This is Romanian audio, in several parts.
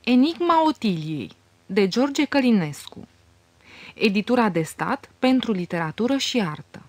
Enigma Otiliei, de George Călinescu. Editura de stat pentru literatură și artă.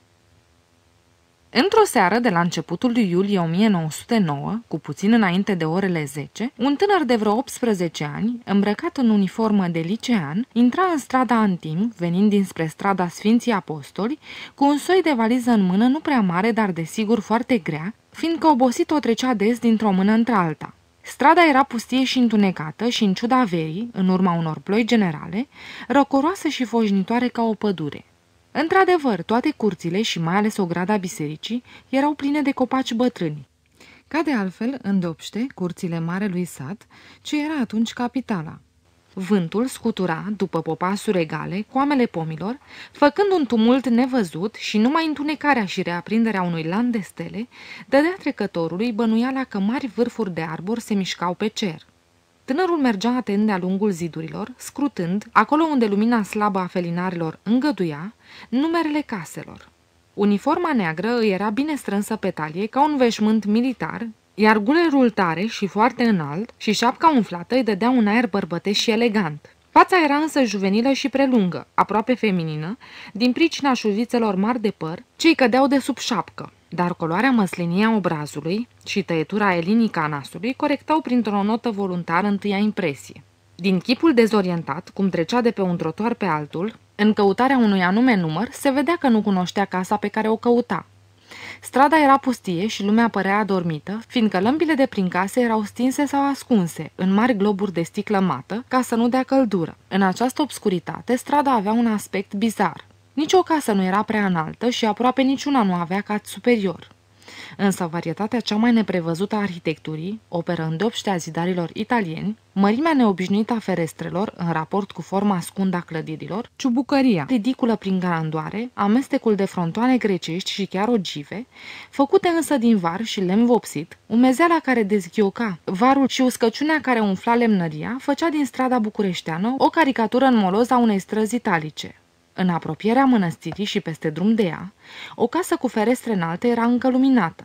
Într-o seară de la începutul lui iulie 1909, cu puțin înainte de orele 10, un tânăr de vreo 18 ani, îmbrăcat în uniformă de licean, intra în strada Antim, venind dinspre strada Sfinții Apostoli, cu un soi de valiză în mână nu prea mare, dar desigur foarte grea, fiindcă obosit o trecea des dintr-o mână într-alta. Strada era pustie și întunecată și, în ciuda verii, în urma unor ploi generale, răcoroasă și foșnitoare ca o pădure. Într-adevăr, toate curțile și mai ales ograda bisericii erau pline de copaci bătrâni. Ca de altfel, îndeopște, curțile marelui sat, ce era atunci capitala. Vântul scutura, după popasuri egale, coamele pomilor, făcând un tumult nevăzut și numai întunecarea și reaprinderea unui lan de stele dădea trecătorului bănuiala că mari vârfuri de arbori se mișcau pe cer. Tânărul mergea atent de-a lungul zidurilor, scrutând, acolo unde lumina slabă a felinarilor îngăduia, numerele caselor. Uniforma neagră îi era bine strânsă pe talie ca un veșmânt militar, iar gulerul tare și foarte înalt și șapca umflată îi dădea un aer bărbătesc și elegant. Fața era însă juvenilă și prelungă, aproape feminină, din pricina șuvițelor mari de păr, ce îi cădeau de sub șapcă, dar culoarea măslinie a obrazului și tăietura elinică a nasului corectau printr-o notă voluntară întâia impresie. Din chipul dezorientat, cum trecea de pe un trotuar pe altul, în căutarea unui anume număr, se vedea că nu cunoștea casa pe care o căuta. Strada era pustie și lumea părea adormită, fiindcă lămpile de prin case erau stinse sau ascunse în mari globuri de sticlă mată, ca să nu dea căldură. În această obscuritate, strada avea un aspect bizar. Nici o casă nu era prea înaltă și aproape niciuna nu avea cat superior. Însă varietatea cea mai neprevăzută a arhitecturii, operă îndeopște a zidarilor italieni, mărimea neobișnuită a ferestrelor în raport cu forma scundă a clădirilor, ciubucăria ridiculă prin grandoare, amestecul de frontoane grecești și chiar ogive, făcute însă din var și lemn vopsit, umezeala care dezghioca varul și uscăciunea care umfla lemnăria, făcea din strada bucureșteană o caricatură în moloz a unei străzi italice. În apropierea mănăstirii și peste drum de ea, o casă cu ferestre înalte era încă luminată.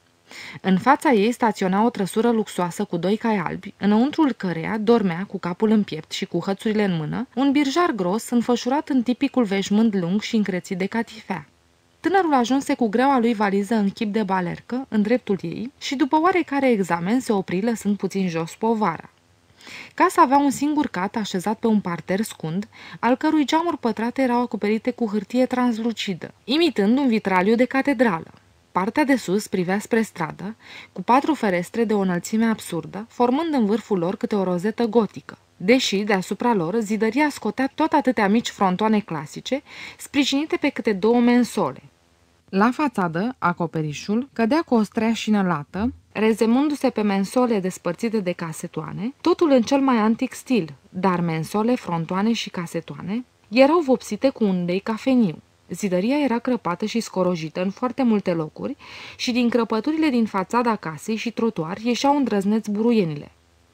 În fața ei staționa o trăsură luxoasă cu doi cai albi, înăuntrul căreia dormea, cu capul în piept și cu hățurile în mână, un birjar gros înfășurat în tipicul veșmânt lung și încrețit de catifea. Tânărul ajunse cu greaua lui valiză în chip de balercă, în dreptul ei, și după oarecare examen se opri lăsând puțin jos povara. Casa avea un singur cat așezat pe un parter scund, al cărui geamuri pătrate erau acoperite cu hârtie translucidă, imitând un vitraliu de catedrală. Partea de sus privea spre stradă, cu 4 ferestre de o înălțime absurdă, formând în vârful lor câte o rozetă gotică, deși deasupra lor zidăria scotea tot atâtea mici frontoane clasice, sprijinite pe câte 2 mensole. La fațadă, acoperișul cădea cu o streașină lată, rezemându-se pe mensole despărțite de casetoane, totul în cel mai antic stil, dar mensole, frontoane și casetoane erau vopsite cu undei cafeniu. Zidăria era crăpată și scorojită în foarte multe locuri și din crăpăturile din fațada casei și trotuar ieșeau îndrăzneți buruienile.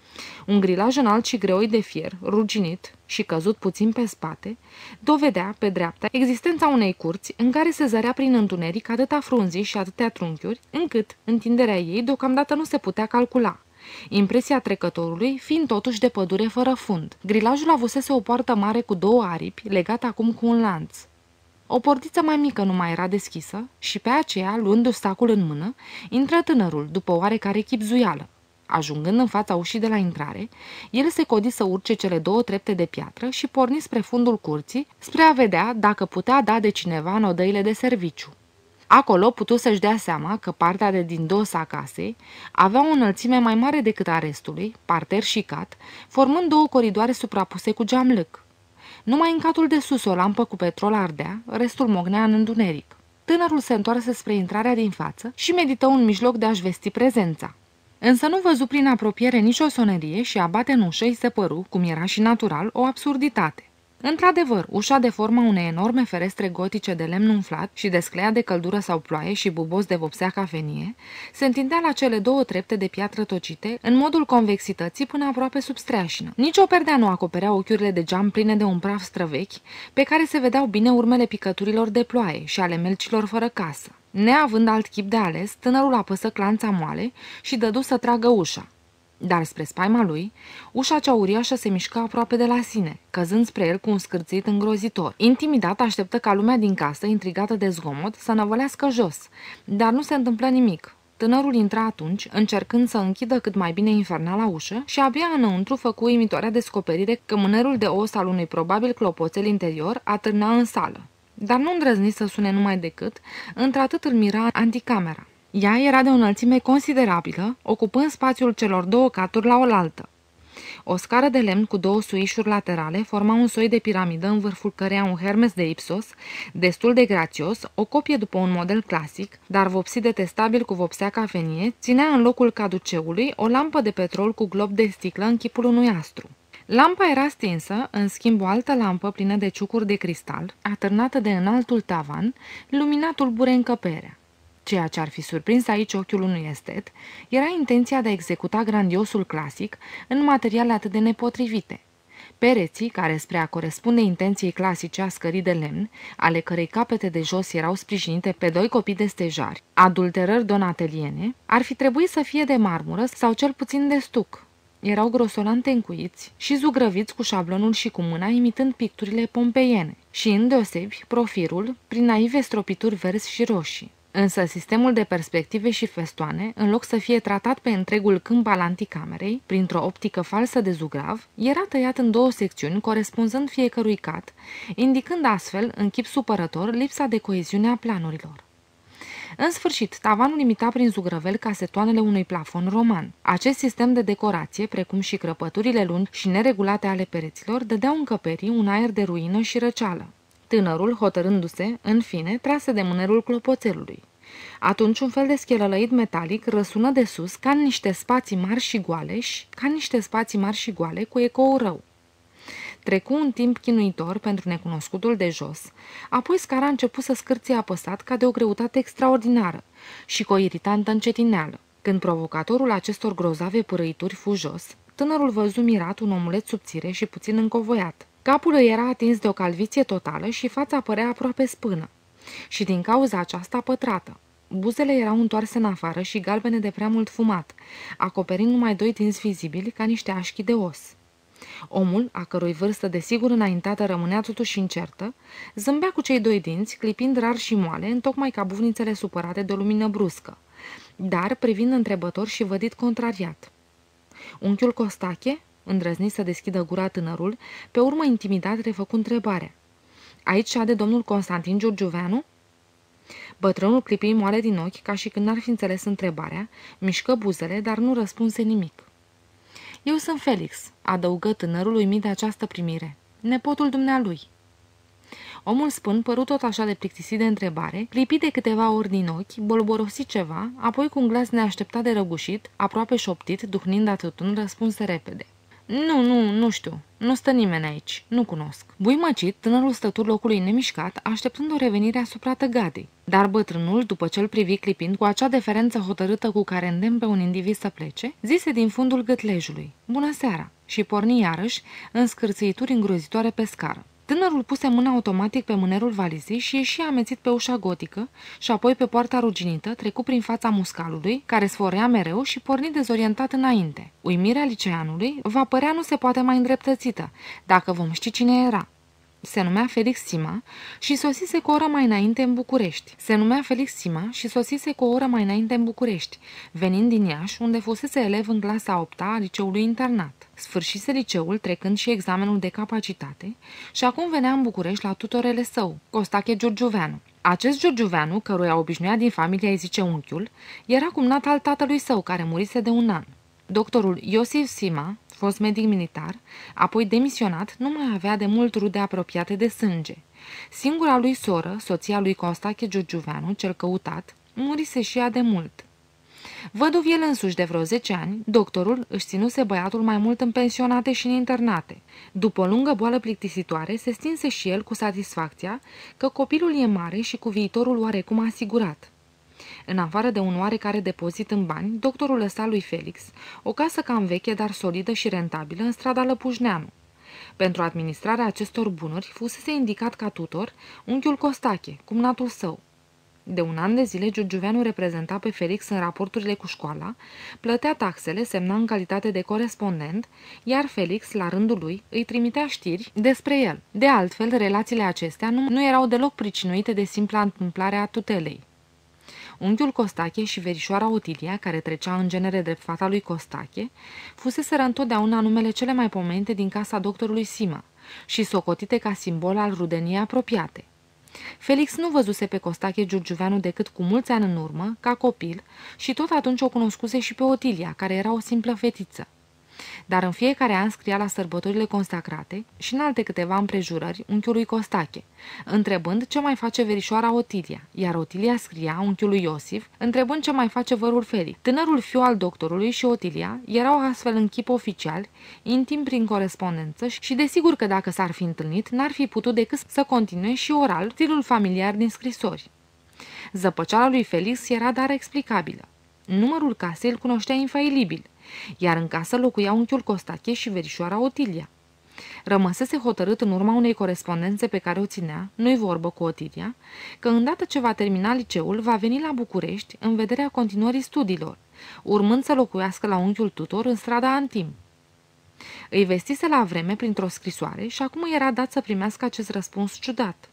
Un grilaj înalt și greoi de fier, ruginit și căzut puțin pe spate, dovedea, pe dreapta, existența unei curți în care se zărea prin întuneric atâta frunzi și atâtea trunchiuri, încât întinderea ei deocamdată nu se putea calcula. Impresia trecătorului fiind totuși de pădure fără fund. Grilajul avusese o poartă mare cu 2 aripi, legată acum cu un lanț. O portiță mai mică nu mai era deschisă și pe aceea, luându-și sacul în mână, intră tânărul, după oarecare chibzuială. Ajungând în fața ușii de la intrare, el se codi să urce cele 2 trepte de piatră și porni spre fundul curții, spre a vedea dacă putea da de cineva în odăile de serviciu. Acolo putu să-și dea seama că partea de din dos a casei avea o înălțime mai mare decât a restului, parter și cat, formând 2 coridoare suprapuse cu geamlâc. Numai în catul de sus o lampă cu petrol ardea, restul mognea în întuneric. Tânărul se întoarse spre intrarea din față și medită un mijloc de a-și vesti prezența. Însă nu văzu prin apropiere nicio sonerie și a bate în ușă îi se păru, cum era și natural, o absurditate. Într-adevăr, ușa de forma unei enorme ferestre gotice de lemn umflat și descleat de căldură sau ploaie și bubos de vopsea cafenie, se întindea la cele 2 trepte de piatră tocite, în modul convexității până aproape sub streașină. Nici o perdea nu acoperea ochiurile de geam pline de un praf străvechi, pe care se vedeau bine urmele picăturilor de ploaie și ale melcilor fără casă. Neavând alt chip de ales, tânărul apăsă clanța moale și dădu să tragă ușa. Dar spre spaima lui, ușa cea uriașă se mișcă aproape de la sine, căzând spre el cu un scârțit îngrozitor. Intimidat, așteptă ca lumea din casă, intrigată de zgomot, să năvălească jos, dar nu se întâmplă nimic. Tânărul intra atunci, încercând să închidă cât mai bine infernala ușă și abia înăuntru făcu imitoarea descoperire că mânerul de os al unui probabil clopoțel interior atârna în sală. Dar nu îndrăzni să sune numai decât, într-atât îl mira anticamera. Ea era de o înălțime considerabilă, ocupând spațiul celor două caturi la oaltă. O scară de lemn cu două suișuri laterale forma un soi de piramidă în vârful căreia un Hermes de Ipsos, destul de grațios, o copie după un model clasic, dar vopsit detestabil cu vopsea cafenie, ținea în locul caduceului o lampă de petrol cu glob de sticlă în chipul unui astru. Lampa era stinsă, în schimb o altă lampă plină de ciucuri de cristal, atârnată de înaltul tavan, lumina tulbure încăperea. Ceea ce ar fi surprins aici ochiul unui estet era intenția de a executa grandiosul clasic în materiale atât de nepotrivite. Pereții, care spre a corespunde intenției clasice a scării de lemn, ale cărei capete de jos erau sprijinite pe doi copii de stejari, adulterări donateliene, ar fi trebuit să fie de marmură sau cel puțin de stuc. Erau grosolante încuiți și zugrăviți cu șablonul și cu mâna, imitând picturile pompeiene, și îndeosebi profilul prin naive stropituri verzi și roșii. Însă sistemul de perspective și festoane, în loc să fie tratat pe întregul câmp al anticamerei, printr-o optică falsă de zugrav, era tăiat în două secțiuni, corespunzând fiecărui cat, indicând astfel, în chip supărător, lipsa de coeziune a planurilor. În sfârșit, tavanul imita prin zugrăvel casetoanele unui plafon roman. Acest sistem de decorație, precum și crăpăturile lungi și neregulate ale pereților, dădeau încăperii un aer de ruină și răceală. Tânărul, hotărându-se, în fine, trase de mânerul clopoțelului. Atunci un fel de schelălăit metalic răsună de sus ca în niște spații mari și goale cu ecou rău. Trecu un timp chinuitor pentru necunoscutul de jos, apoi scara a început să scârție apăsat ca de o greutate extraordinară și cu o iritantă încetineală. Când provocatorul acestor grozave pârâituri fu jos, tânărul văzu mirat un omuleț subțire și puțin încovoiat. Capul îi era atins de o calviție totală și fața părea aproape spână, și din cauza aceasta pătrată. Buzele erau întoarse în afară și galbene de prea mult fumat, acoperind numai doi dinți vizibili ca niște așchi de os. Omul, a cărui vârstă desigur înaintată rămânea totuși incertă, zâmbea cu cei doi dinți, clipind rar și moale, întocmai ca bufnițele supărate de o lumină bruscă, dar privind întrebător și vădit contrariat. Unchiul Costache? Îndrăzni să deschidă gura tânărul, pe urmă intimidat refăcu întrebarea. Aici șade domnul Constantin Giurgiuveanu? Bătrânul clipi moale din ochi, ca și când n-ar fi înțeles întrebarea, mișcă buzele, dar nu răspunse nimic. Eu sunt Felix, adăugă tânărul uimit de această primire, nepotul dumnealui. Omul spân păru tot așa de plictisit de întrebare, clipi de câteva ori din ochi, bolborosi ceva, apoi cu un glas neașteptat de răgușit, aproape șoptit, duhnind atâtun, răspunse repede. Nu știu. Nu stă nimeni aici. Nu cunosc. Buimăcit, tânărul stătur locului nemișcat, așteptând o revenire asupra tăgadei. Dar bătrânul, după ce îl privi clipind cu acea deferență hotărâtă cu care îndemn pe un individ să plece, zise din fundul gâtlejului, bună seara, și porni iarăși în scârțâituri îngrozitoare pe scară. Tânărul puse mâna automatic pe mânerul valizei și ieși amețit pe ușa gotică și apoi pe poarta ruginită, trecu prin fața muscalului, care sforea mereu și porni dezorientat înainte. Uimirea liceanului va părea nu se poate mai îndreptățită, dacă vom ști cine era. Se numea Felix Sima și sosise cu o oră mai înainte în București. Venind din Iași, unde fusese elev în clasa 8-a a liceului internat. Sfârșise liceul trecând și examenul de capacitate și acum venea în București la tutorele său, Costache Giurgiuveanu. Acest Giurgiuveanu, căruia obișnuia din familie îi zice unchiul, era cumnat al tatălui său, care murise de un an. Doctorul Iosif Sima, fost medic militar, apoi demisionat, nu mai avea de mult rude apropiate de sânge. Singura lui soră, soția lui Costache Giurgiuveanu, cel căutat, murise și ea de mult. Văduv el însuși de vreo 10 ani, doctorul își ținuse băiatul mai mult în pensionate și în internate. După o lungă boală plictisitoare, se stinse și el cu satisfacția că copilul e mare și cu viitorul oarecum asigurat. În afară de un oarecare depozit în bani, doctorul lăsa lui Felix o casă cam veche, dar solidă și rentabilă, în strada Lăpușneanu. Pentru administrarea acestor bunuri fusese indicat ca tutor unchiul Costache, cumnatul său. De un an de zile, Giurgiuveanu reprezenta pe Felix în raporturile cu școala, plătea taxele, semna în calitate de corespondent, iar Felix, la rândul lui, îi trimitea știri despre el. De altfel, relațiile acestea nu erau deloc pricinuite de simpla întâmplare a tutelei. Unchiul Costache și verișoara Otilia, care trecea în genere drept fata lui Costache, fuseseră întotdeauna numele cele mai pomenite din casa doctorului Sima și socotite ca simbol al rudeniei apropiate. Felix nu văzuse pe Costache Giurgiuveanu decât cu mulți ani în urmă, ca copil, și tot atunci o cunoscuse și pe Otilia, care era o simplă fetiță. Dar în fiecare an scria la sărbătorile consacrate și în alte câteva împrejurări unchiului Costache, întrebând ce mai face verișoara Otilia, iar Otilia scria unchiului Iosif, întrebând ce mai face vărul Felix. Tânărul fiu al doctorului și Otilia erau astfel în chip oficial, intim prin corespondență și desigur că dacă s-ar fi întâlnit, n-ar fi putut decât să continue și oral stilul familiar din scrisori. Zăpăceala lui Felix era dar explicabilă. Numărul casei îl cunoștea infailibil, iar în casă locuia unchiul Costache și verișoara Otilia. Rămăsese hotărât în urma unei corespondențe pe care o ținea, nu-i vorbă cu Otilia, că îndată ce va termina liceul, va veni la București în vederea continuării studiilor, urmând să locuiască la unchiul tutor în strada Antim. Îi vestise la vreme printr-o scrisoare și acum era dat să primească acest răspuns ciudat.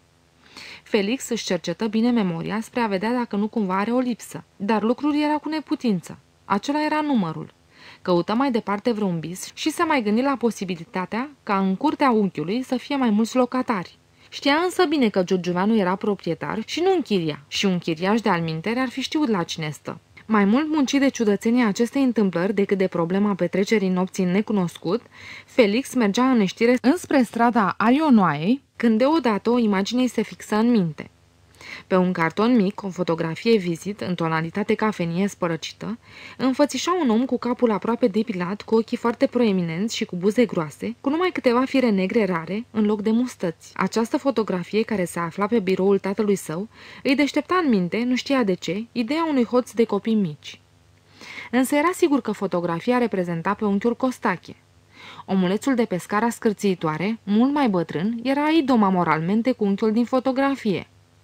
Felix își cercetă bine memoria spre a vedea dacă nu cumva are o lipsă, dar lucrul era cu neputință. Acela era numărul. Căută mai departe vreun bis și se mai gândi la posibilitatea ca în curtea unchiului să fie mai mulți locatari. Știa însă bine că Giurgiuveanu era proprietar și nu închiria, și un chiriaș de alminteri ar fi știut la cine stă. Mai mult muncit de ciudățenia acestei întâmplări decât de problema petrecerii nopții în necunoscut, Felix mergea în neștire înspre strada Arionoaiei, când deodată o imagine îi se fixă în minte. Pe un carton mic, o fotografie vizit, în tonalitate cafenie spărăcită, înfățișa un om cu capul aproape depilat, cu ochii foarte proeminenți și cu buze groase, cu numai câteva fire negre rare, în loc de mustăți. Această fotografie, care se afla pe biroul tatălui său, îi deștepta în minte, nu știa de ce, ideea unui hoț de copii mici. Însă era sigur că fotografia reprezenta pe unchiul Costache. Omulețul de pe scara scârțiitoare, mult mai bătrân, era idoma moralmente cu unchiul din fotografie.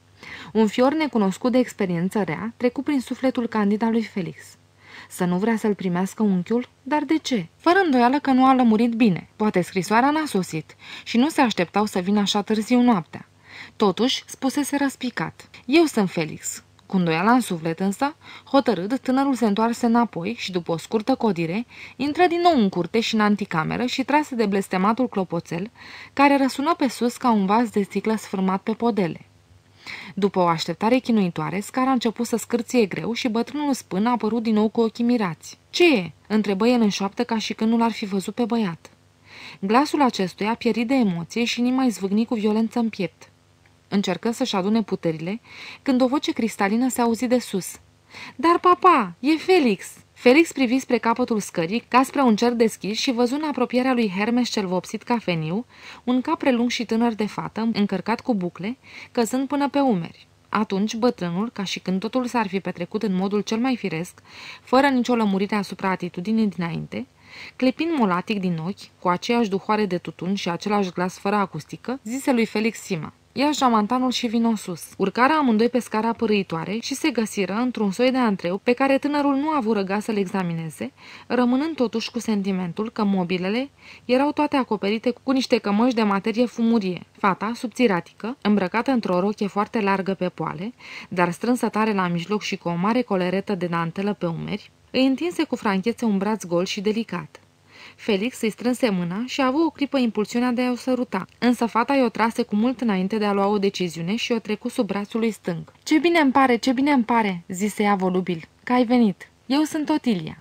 Un fior necunoscut de experiență rea trecu prin sufletul candid al lui Felix. Să nu vrea să-l primească unchiul? Dar de ce? Fără îndoială că nu a lămurit bine. Poate scrisoarea n-a sosit și nu se așteptau să vină așa târziu noaptea. Totuși, spusese răspicat: eu sunt Felix. Cu îndoiala în suflet însă, hotărât, tânărul se întoarse înapoi și, după o scurtă codire, intră din nou în curte și în anticameră și trase de blestematul clopoțel, care răsună pe sus ca un vas de sticlă sfârmat pe podele. După o așteptare chinuitoare, scara a început să scârție greu și bătrânul spân a apărut din nou cu ochii mirați. Ce e?" întrebă el în șoaptă ca și când nu l-ar fi văzut pe băiat. Glasul acestuia pieri de emoție și inima izvâgni cu violență în piept. Încercă să-și adune puterile, când o voce cristalină se auzi de sus. Dar, papa, e Felix!" Felix privi spre capătul scării, ca spre un cer deschis și văzu în apropierea lui Hermes cel vopsit cafeniu, un cap prelung și tânăr de fată, încărcat cu bucle, căzând până pe umeri. Atunci bătrânul, ca și când totul s-ar fi petrecut în modul cel mai firesc, fără nicio lămurire asupra atitudinii dinainte, clipind molatic din ochi, cu aceeași duhoare de tutun și același glas fără acustică, zise lui Felix Sima: ia jamantanul și vino sus. Urcară amândoi pe scara părâitoare și se găsiră într-un soi de antreu pe care tânărul nu a avut răgaz să-l examineze, rămânând totuși cu sentimentul că mobilele erau toate acoperite cu niște cămăși de materie fumurie. Fata, subțiratică, îmbrăcată într-o rochie foarte largă pe poale, dar strânsă tare la mijloc și cu o mare coleretă de dantelă pe umeri, îi întinse cu franchețe un braț gol și delicat. Felix îi strânse mâna și a avut o clipă impulsiunea de a o săruta, însă fata i-o trase cu mult înainte de a lua o deciziune și o trecu sub brațul lui stâng. Ce bine îmi pare, zise ea volubil, că ai venit. Eu sunt Otilia."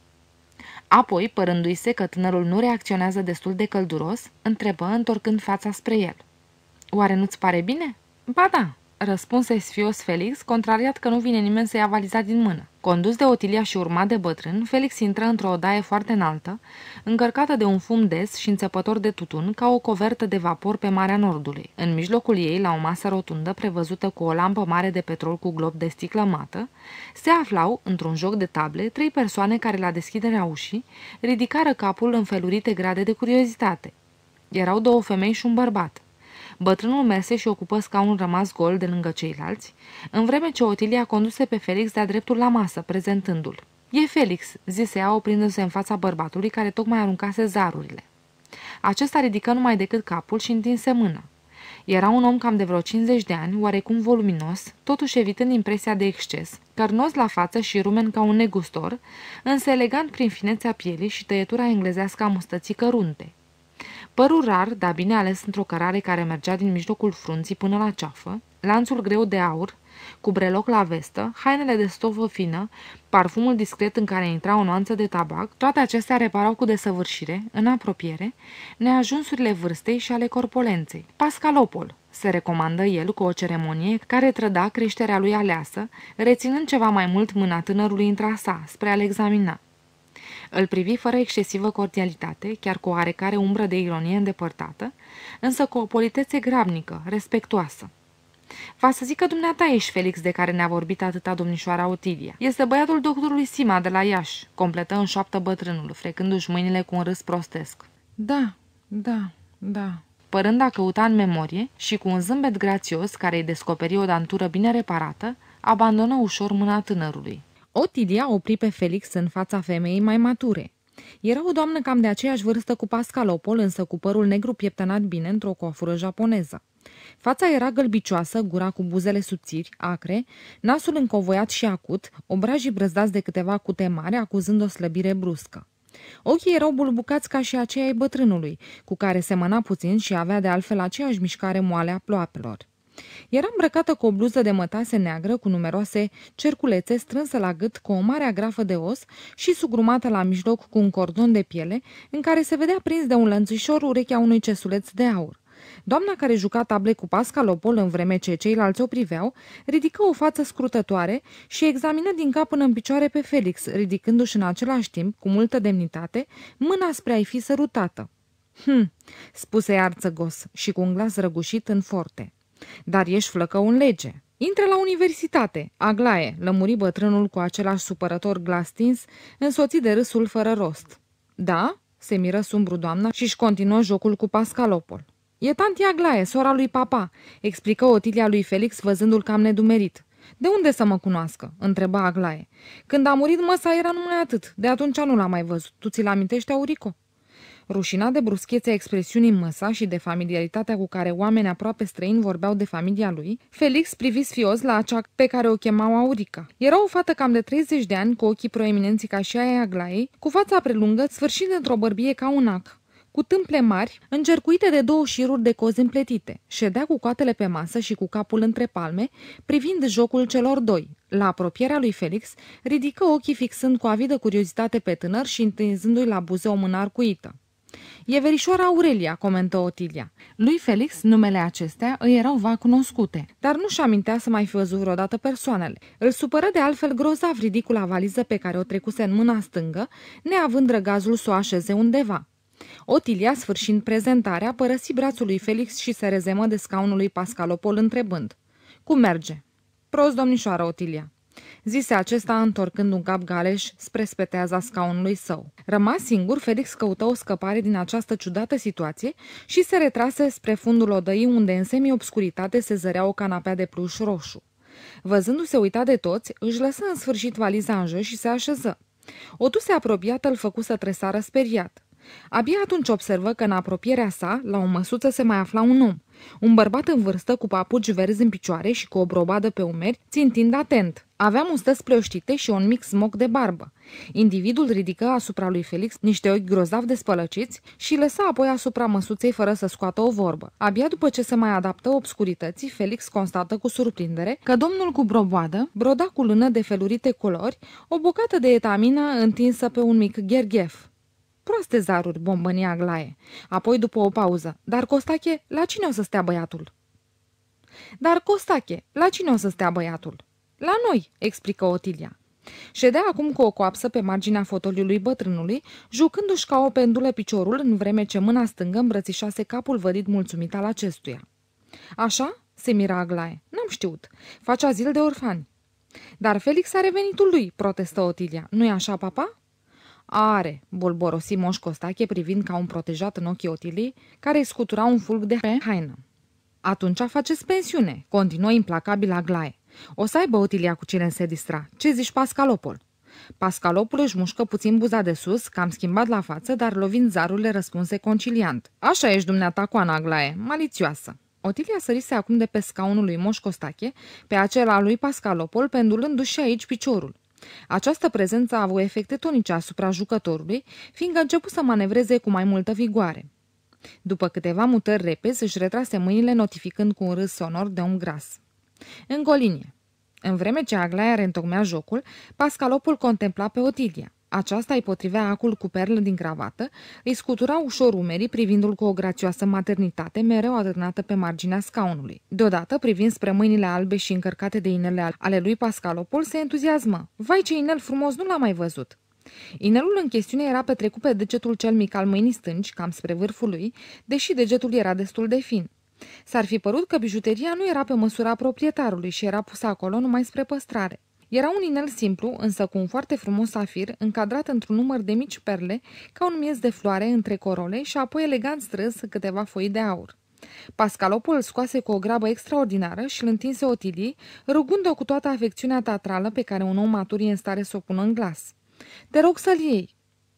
Apoi, părându-i se că tânărul nu reacționează destul de călduros, întrebă, întorcând fața spre el: oare nu-ți pare bine?" Ba da," răspunse sfios Felix, contrariat că nu vine nimeni să ia valiza din mână. Condus de Otilia și urmat de bătrân, Felix intră într-o odaie foarte înaltă, încărcată de un fum des și înțepător de tutun, ca o covertă de vapor pe Marea Nordului. În mijlocul ei, la o masă rotundă, prevăzută cu o lampă mare de petrol cu glob de sticlă mată, se aflau, într-un joc de table, 3 persoane care, la deschiderea ușii, ridicară capul în felurite grade de curiozitate. Erau 2 femei și un bărbat. Bătrânul merse și ocupă scaunul rămas gol de lângă ceilalți, în vreme ce Otilia conduse pe Felix de-a dreptul la masă, prezentându-l. "E Felix," zise ea, oprindu-se în fața bărbatului care tocmai aruncase zarurile. Acesta ridică numai decât capul și întinse mâna. Era un om cam de vreo 50 de ani, oarecum voluminos, totuși evitând impresia de exces, cărnos la față și rumen ca un negustor, însă elegant prin finețea pielii și tăietura englezească a mustății cărunte. Părul rar, dar bine ales într-o cărare care mergea din mijlocul frunții până la ceafă, lanțul greu de aur, cu breloc la vestă, hainele de stofă fină, parfumul discret în care intra o nuanță de tabac, toate acestea reparau cu desăvârșire, în apropiere, neajunsurile vârstei și ale corpolenței. "Pascalopol," se recomandă el cu o ceremonie care trăda creșterea lui aleasă, reținând ceva mai mult mâna tânărului între sa, spre a-l examina. Îl privi fără excesivă cordialitate, chiar cu o oarecare umbră de ironie îndepărtată, însă cu o politețe grabnică, respectuoasă. "Va să zic că dumneata ești Felix de care ne-a vorbit atâta domnișoara Otilia. Este băiatul doctorului Sima de la Iași," completă în șoaptă bătrânul, frecându-și mâinile cu un râs prostesc. Da. Părând a căuta în memorie și cu un zâmbet grațios care îi descoperi o dantură bine reparată, abandonă ușor mâna tânărului. Otilia opri pe Felix în fața femeii mai mature. Era o doamnă cam de aceeași vârstă cu Pascalopol, însă cu părul negru pieptănat bine într-o coafură japoneză. Fața era gălbicioasă, gura cu buzele subțiri, acre, nasul încovoiat și acut, obrajii brăzdați de câteva cute mari, acuzând o slăbire bruscă. Ochii erau bulbucați ca și aceia ai bătrânului, cu care semăna puțin și avea de altfel aceeași mișcare moale a ploapelor. Era îmbrăcată cu o bluză de mătase neagră cu numeroase cerculețe strânsă la gât cu o mare agrafă de os și sugrumată la mijloc cu un cordon de piele în care se vedea prins de un lănțușor urechea unui cesuleț de aur. Doamna care juca table cu Pascalopol în vreme ce ceilalți o priveau, ridică o față scrutătoare și examină din cap până în picioare pe Felix, ridicându-și în același timp, cu multă demnitate, mâna spre a-i fi sărutată. Spuse ea arțăgos și cu un glas răgușit în forte. "Dar ești flăcău în lege." "Intră la universitate, Aglaie," lămuri bătrânul cu același supărător glas stins, însoțit de râsul fără rost. "Da?" se miră sumbru doamna și-și continuă jocul cu Pascalopol. "E tanti Aglaie, sora lui papa," explică Otilia lui Felix văzându-l cam nedumerit. "De unde să mă cunoască?" întreba Aglaie. "Când a murit măsa era numai atât, de atunci nu l-am mai văzut. Tu ți-l amintești, Aurico?" Rușinat de bruschețea expresiunii măsa și de familiaritatea cu care oameni aproape străini vorbeau de familia lui, Felix privi sfios la acea pe care o chemau Aurica. Era o fată cam de 30 de ani, cu ochii proeminenți ca și aia Aglaiei, cu fața prelungă, sfârșind într-o bărbie ca un ac, cu tâmple mari, încercuite de 2 șiruri de cozi împletite. Ședea cu coatele pe masă și cu capul între palme, privind jocul celor doi. La apropierea lui Felix, ridică ochii fixând cu avidă curiozitate pe tânăr și întinzându-i la buze o mână arcuită. "E verișoara Aurelia," comentă Otilia. Lui Felix numele acestea îi erau vag cunoscute, dar nu-și amintea să mai fi văzut vreodată persoanele. Îl supără de altfel grozav ridicula valiză pe care o trecuse în mâna stângă, neavând răgazul să o așeze undeva. Otilia, sfârșind prezentarea, părăsi brațul lui Felix și se rezemă de scaunul lui Pascalopol întrebând: "Cum merge?" "Prost, domnișoară Otilia," zise acesta întorcând un cap galeș spre speteaza scaunului său. Rămas singur, Felix căută o scăpare din această ciudată situație și se retrase spre fundul odăii unde în semi-obscuritate se zărea o canapea de pluș roșu. Văzându-se uitat de toți, își lăsă în sfârșit valiza în jos și se așeză. O tuse apropiată îl făcu să tresară speriat. Abia atunci observă că în apropierea sa, la o măsuță, se mai afla un om. Un bărbat în vârstă, cu papuci verzi în picioare și cu o brobadă pe umeri, țintind atent. Avea mustăți pleoștite și un mic smoc de barbă. Individul ridică asupra lui Felix niște ochi grozav despălăciți și lăsa apoi asupra măsuței fără să scoată o vorbă. Abia după ce se mai adaptă obscurității, Felix constată cu surprindere că domnul cu broboadă broda cu lână de felurite culori o bucată de etamină întinsă pe un mic gherghef. "Proaste zaruri," bombăni Aglaie. Apoi, după o pauză: "Dar, Costache, la cine o să stea băiatul?" "La noi," explică Otilia. Ședea acum cu o coapsă pe marginea fotoliului bătrânului, jucându-și ca o pendulă piciorul, în vreme ce mâna stângă îmbrățișase capul vădit mulțumit al acestuia. "Așa?" se mira Aglaie. "N-am știut. Face azil de orfani." "Dar Felix are venitul lui," protestă Otilia. "Nu-i așa, papa?" "Are," bolborosi Moș Costache privind ca un protejat în ochii Otiliei, care îi scutura un fulg de haină. Atunci faceți pensiune, continuă implacabil Aglae. O să aibă Otilia cu cine se distra. Ce zici, Pascalopol? Pascalopul își mușcă puțin buza de sus, cam schimbat la față, dar lovind zarul le răspunse conciliant. Așa ești dumneata, Coana Aglae, malițioasă. Otilia sărise acum de pe scaunul lui Moș Costache, pe acela lui Pascalopol, pendulându-și și aici piciorul. Această prezență a avut efecte tonice asupra jucătorului, fiindcă a început să manevreze cu mai multă vigoare. După câteva mutări repezi, își retrase mâinile, notificând cu un râs sonor de un gras. Încă o linie. În vreme ce Aglaia reîntocmea jocul, Pascalopul contempla pe Otilia. Aceasta îi potrivea acul cu perlă din cravată, îi scutura ușor umerii, privindu-l cu o grațioasă maternitate, mereu atârnată pe marginea scaunului. Deodată, privind spre mâinile albe și încărcate de inele ale lui Pascalopul, se entuziasmă. Vai, ce inel frumos, nu l-am mai văzut! Inelul în chestiune era petrecut pe degetul cel mic al mâinii stângi, cam spre vârful lui, deși degetul era destul de fin. S-ar fi părut că bijuteria nu era pe măsura proprietarului și era pusă acolo numai spre păstrare. Era un inel simplu, însă cu un foarte frumos safir, încadrat într-un număr de mici perle, ca un miez de floare între corole și apoi elegant strâns câteva foi de aur. Pascalopul îl scoase cu o grabă extraordinară și îl întinse Otiliei, rugând-o cu toată afecțiunea teatrală pe care un om matur e în stare să o pună în glas. Te rog să-l iei.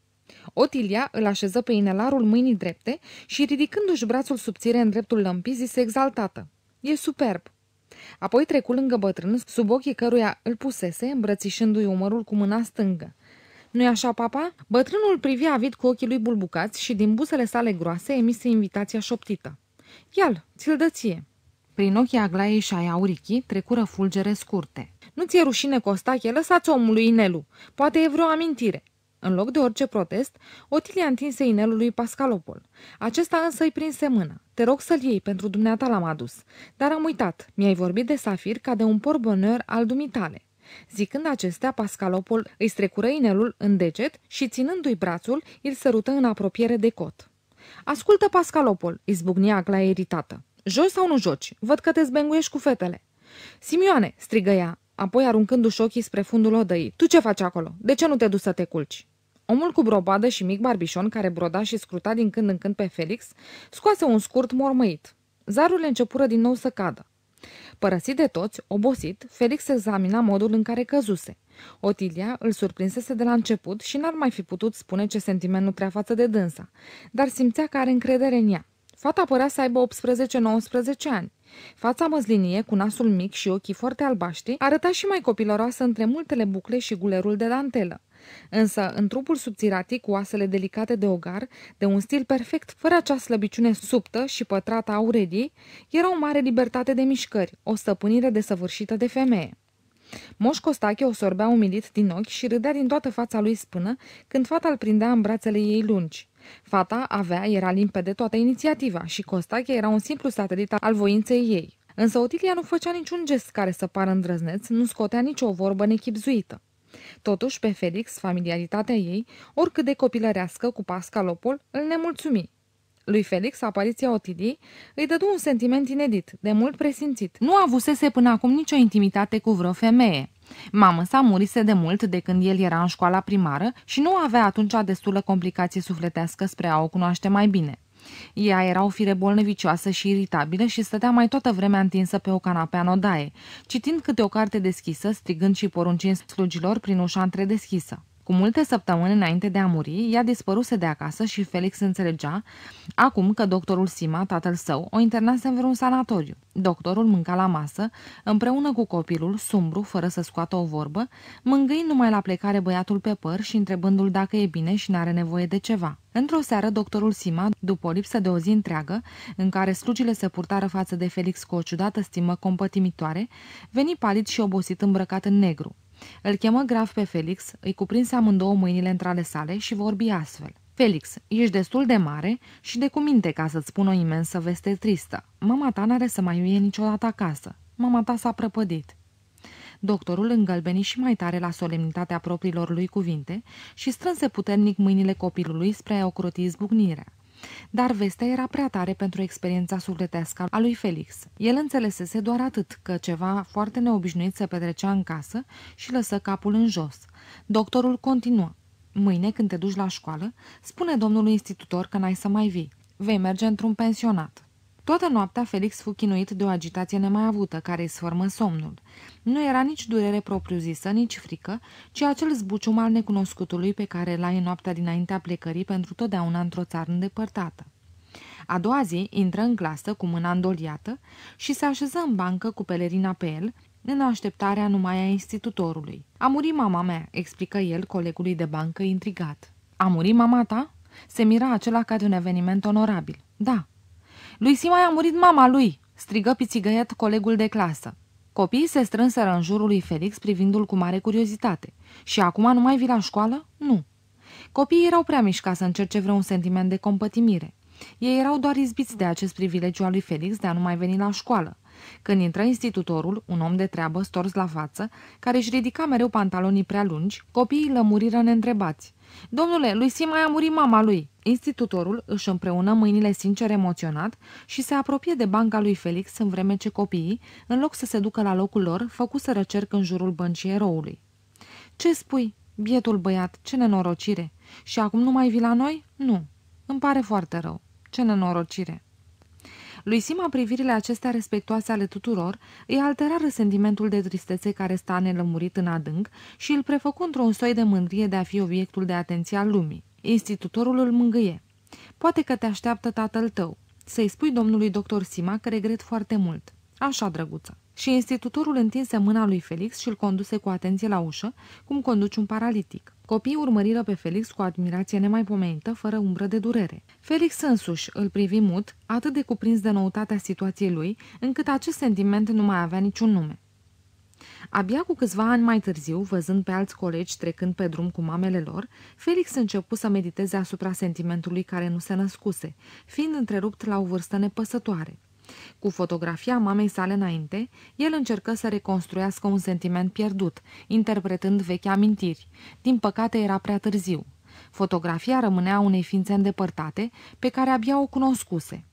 Otilia îl așeză pe inelarul mâinii drepte și, ridicându-și brațul subțire în dreptul lămpii, zise exaltată. E superb. Apoi trecu lângă bătrân, sub ochii căruia îl pusese, îmbrățișându-i umărul cu mâna stângă. Nu-i așa, papa? Bătrânul privi avid cu ochii lui bulbucați și din buzele sale groase emise invitația șoptită. Ia-l, ți-l dă ție. Prin ochii Aglaiei și ai Aurichii trecură fulgere scurte. Nu ți-e rușine, Costache? Lăsați omului inelul. Poate e vreo amintire. În loc de orice protest, Otilia întinse inelul lui Pascalopol. Acesta însă îi prinse mâna. Te rog să-l iei, pentru dumneata l-am adus. Dar am uitat. Mi-ai vorbit de safir ca de un portbonheur al dumitale. Zicând acestea, Pascalopol îi strecură inelul în deget și, ținându-i brațul, îl sărută în apropiere de cot. Ascultă, Pascalopol, izbucni Aglaia iritată. Joci sau nu joci? Văd că te zbenguiești cu fetele. Simioane, strigă ea, apoi aruncându-și ochii spre fundul odăii. Tu ce faci acolo? De ce nu te duci să te culci? Omul cu brobadă și mic barbișon, care broda și scruta din când în când pe Felix, scoase un scurt mormăit. Zarurile începură din nou să cadă. Părăsit de toți, obosit, Felix examina modul în care căzuse. Otilia îl surprinsese de la început și n-ar mai fi putut spune ce sentiment nutrea față de dânsa, dar simțea că are încredere în ea. Fata părea să aibă 18-19 ani. Fața măslinie, cu nasul mic și ochii foarte albaștri, arăta și mai copilăroasă între multele bucle și gulerul de dantelă. Însă, în trupul subțiratic, cu oasele delicate de ogar, de un stil perfect, fără acea slăbiciune subtă și pătrată a Aureliei, era o mare libertate de mișcări, o stăpânire desăvârșită de femeie. Moș Costache o sorbea umilit din ochi și râdea din toată fața lui spână când fata îl prindea în brațele ei lungi. Fata era limpede toată inițiativa și Costache era un simplu satelit al voinței ei. Însă Otilia nu făcea niciun gest care să pară îndrăzneț, nu scotea nicio vorbă nechibzuită. Totuși, pe Felix, familiaritatea ei, oricât de copilărească cu Pascalopol, îl nemulțumi. Lui Felix, apariția Otiliei îi dădu un sentiment inedit, de mult presimțit. Nu avusese până acum nicio intimitate cu vreo femeie. Mama sa murise de mult de când el era în școala primară și nu avea atunci destulă complicație sufletească spre a o cunoaște mai bine. Ea era o fire bolnăvicioasă și iritabilă și stătea mai toată vremea întinsă pe o canapea în odaie, citind câte o carte deschisă, strigând și poruncind slugilor prin ușa întredeschisă. Cu multe săptămâni înainte de a muri, ea dispăruse de acasă și Felix înțelegea acum că doctorul Sima, tatăl său, o internase în vreun sanatoriu. Doctorul mânca la masă, împreună cu copilul, sumbru, fără să scoată o vorbă, mângâind numai la plecare băiatul pe păr și întrebându-l dacă e bine și n-are nevoie de ceva. Într-o seară, doctorul Sima, după o lipsă de o zi întreagă, în care slugile se purtară față de Felix cu o ciudată stimă compătimitoare, veni palid și obosit îmbrăcat în negru. Îl chemă grav pe Felix, îi cuprinse amândouă mâinile între ale sale și vorbi astfel. Felix, ești destul de mare și de cuminte ca să-ți spun o imensă veste tristă. Mama ta n-are să mai vie niciodată acasă. Mama ta s-a prăpădit. Doctorul îngălbeni și mai tare la solemnitatea propriilor lui cuvinte și strânse puternic mâinile copilului spre a ocroti izbucnirea. Dar vestea era prea tare pentru experiența sufletească a lui Felix. El înțelesese doar atât, că ceva foarte neobișnuit se petrecea în casă și lăsă capul în jos. Doctorul continuă. Mâine, când te duci la școală, spune domnului institutor că n-ai să mai vii. Vei merge într-un pensionat. Toată noaptea Felix fu chinuit de o agitație nemai avută, care îi sfărmă somnul. Nu era nici durere propriu-zisă, nici frică, ci acel zbucium al necunoscutului pe care l-ai în noaptea dinaintea plecării pentru totdeauna într-o țară îndepărtată. A doua zi intră în clasă cu mâna îndoliată și se așeză în bancă cu pelerina pe el, în așteptarea numai a institutorului. A murit mama mea, explică el colegului de bancă intrigat. A murit mama ta? Se mira acela ca de un eveniment onorabil. Da. Lui Sima a murit mama lui, strigă pițigăiat colegul de clasă. Copiii se strânseră în jurul lui Felix privindu-l cu mare curiozitate. Și acum nu mai vii la școală? Nu. Copiii erau prea mici ca să încerce vreun sentiment de compătimire. Ei erau doar izbiți de acest privilegiu al lui Felix de a nu mai veni la școală. Când intră institutorul, un om de treabă stors la față, care își ridica mereu pantalonii prea lungi, copiii lămuriră neîntrebați. Domnule, lui Sima a murit mama lui. Institutorul își împreună mâinile sincer emoționat și se apropie de banca lui Felix în vreme ce copiii, în loc să se ducă la locul lor, făcuseră cerc în jurul băncii eroului. Ce spui? Bietul băiat, ce nenorocire! Și acum nu mai vii la noi? Nu. Îmi pare foarte rău. Ce nenorocire! Lui Sima privirile acestea respectoase ale tuturor îi alterară sentimentul de tristețe care sta nelămurit în adânc și îl prefăcu într-un soi de mândrie de a fi obiectul de atenție al lumii. Institutorul îl mângâie. Poate că te așteaptă tatăl tău. Să-i spui domnului doctor Sima că regret foarte mult. Așa, drăguță. Și institutorul întinse mâna lui Felix și îl conduse cu atenție la ușă, cum conduci un paralitic. Copiii urmăriră pe Felix cu admirație nemaipomenită, fără umbră de durere. Felix însuși îl privi mut, atât de cuprins de noutatea situației lui, încât acest sentiment nu mai avea niciun nume. Abia cu câțiva ani mai târziu, văzând pe alți colegi trecând pe drum cu mamele lor, Felix începu să mediteze asupra sentimentului care nu se născuse, fiind întrerupt la o vârstă nepăsătoare. Cu fotografia mamei sale înainte, el încercă să reconstruiască un sentiment pierdut, interpretând vechi amintiri. Din păcate era prea târziu. Fotografia rămânea unei ființe îndepărtate, pe care abia o cunoscuse.